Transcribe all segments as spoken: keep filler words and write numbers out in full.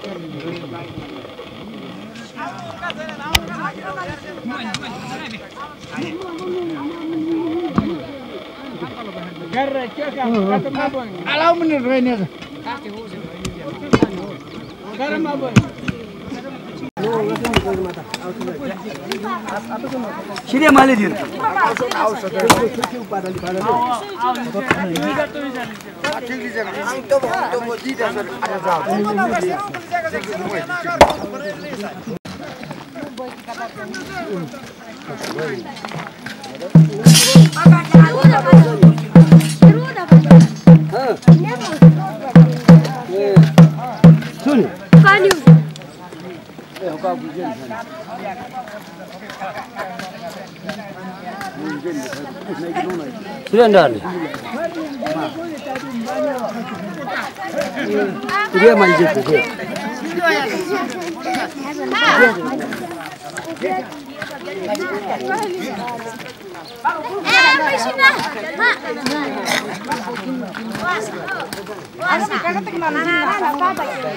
Alau menit ini. Garam apa? Siria mali dir. Suni. Kanyu. Eh, kau bukan. Sudah anda ni. Dia manjat tu. Eh, macam mana? Mak. Wah, sekarang kita kenal ni. Apa baiknya?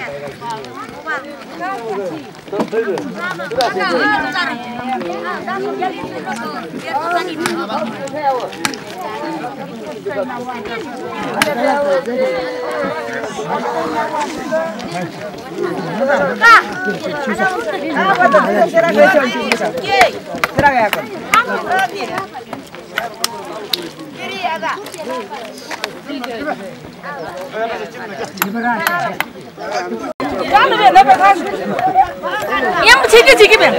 Yang cikgu cikgu ber.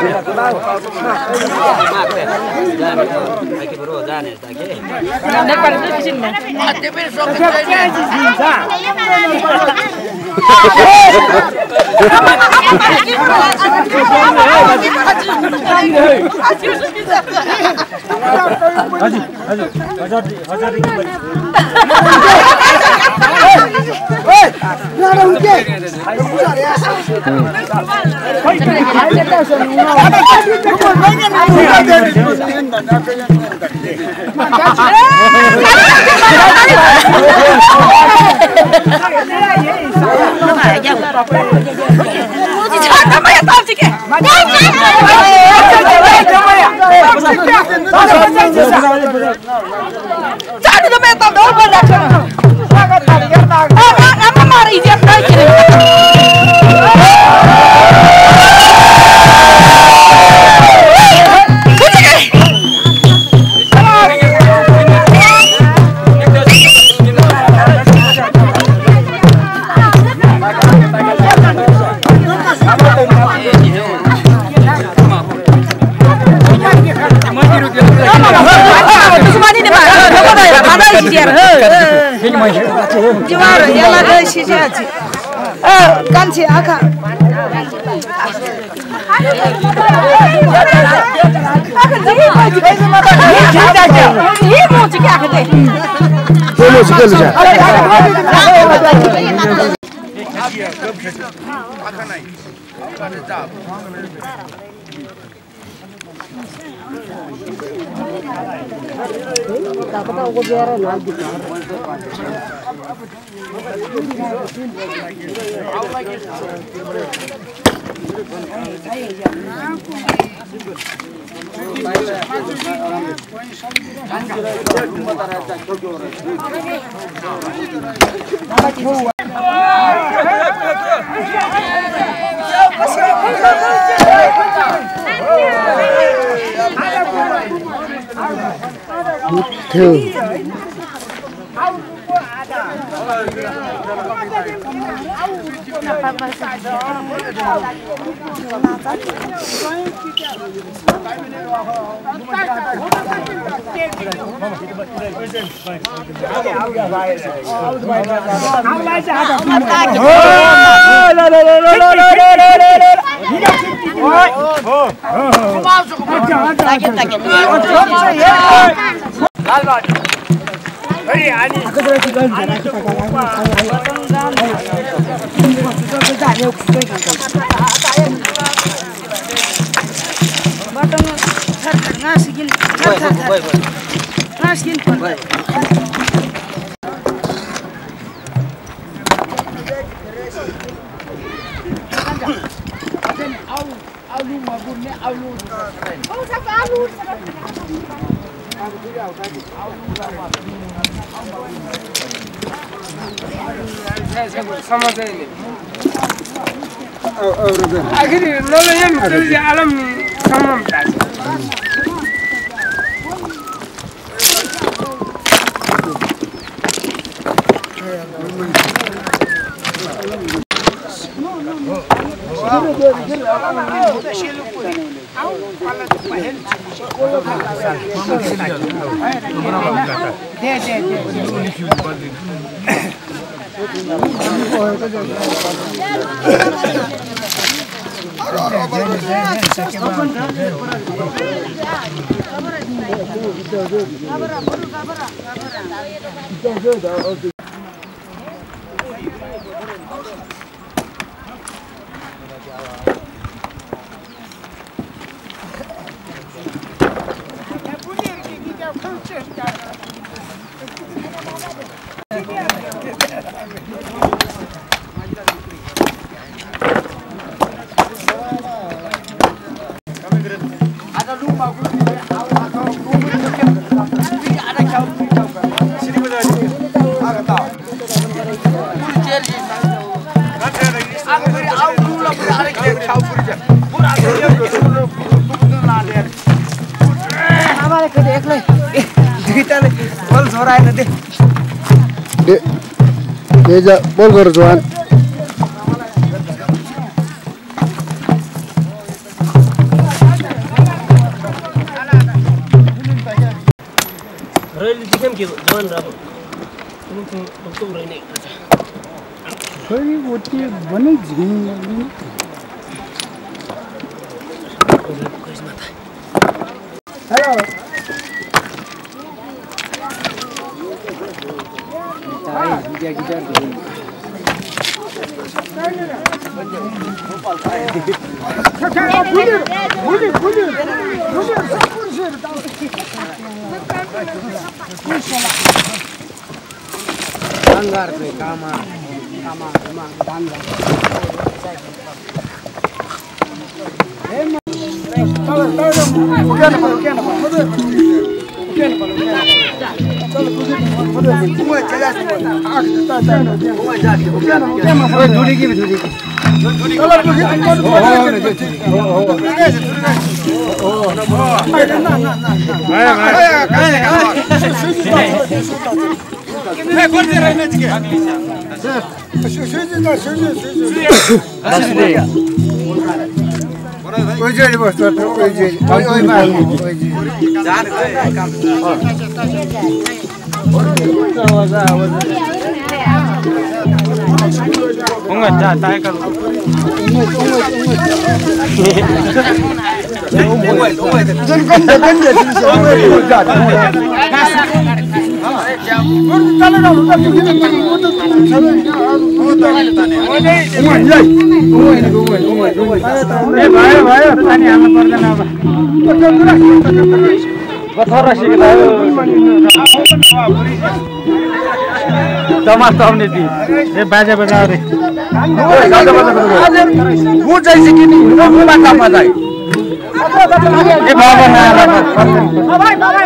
Nak pada tu sini. Mati ber sok. Haji, haji, hajar, hajar ini. Hei, nara uke. Jadi tu betul dulu pada sana. Sangat tadi kerana. Ah, apa mari dia nak kirim? Juara, yang ada sih jadi. Eh, ganti akak. Akak ni baju baju mana? Ni cerita je. Ni mau cakap akak deh. Ni mau cakap je. Tak tahu kau biar nanti. Betul. Hei, ani. Aku dah tiga hari. Aku tak kalah. Aku dah ni aku suka kan. Batang thar thar ngasigin. Thar thar thar. Ngasigin pun. akhirnya nol yang terjadi alam samam tas. Deja, bol गर जवान rally दिखेम के जवान राबो तुम तुम तुम रहने खै ओटी बनै झिङ hello Anggar pe kama kama memang anggar. Kalau kalau ukian apa ukian apa? Ukian apa ukian? Kalau ukian semua jelas semua. Ah, tak tak. Semua jadi. Ukian ukian apa? Duri ki duri ki. Kalau ukian oh oh oh. Oh. Ayo ayo. मैं बोल they रहा हूँ क्या? Sir, सुजी ना सुजी सुजी। सुजी। कोई जेल बस तो कोई जेल। कोई कोई मार कोई जेल। जान गए काम। आवाज़ आवाज़। उंगल जा ताई कर। उंगल उंगल उंगल। उंगल उंगल। जन कम जन जन उंगल जा। चलो ना उधर वो तो चलो ए भाइ भाइ पानी हाल्नु पर्दैन अब कथरा सिक्दा टमाटर आउने दि ए बाजा बजा रे वो चाहिँ सिकिनी वो बाटा मजाइ ए बाबा ना भाइ भाइ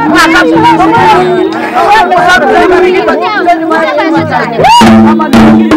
Mama